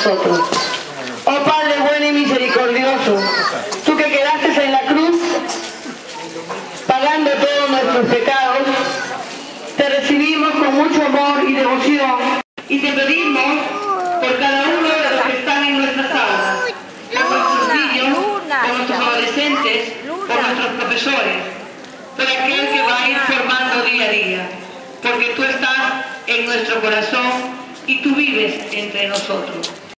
nosotros. Oh Padre bueno y misericordioso, tú que quedaste en la cruz, pagando todos nuestros pecados, te recibimos con mucho amor y devoción y te pedimos por cada uno de los que están en nuestras aulas, por nuestros niños, por nuestros adolescentes, por nuestros profesores, por aquel que va a ir formando día a día, porque tú estás en nuestro corazón y tú vives entre nosotros.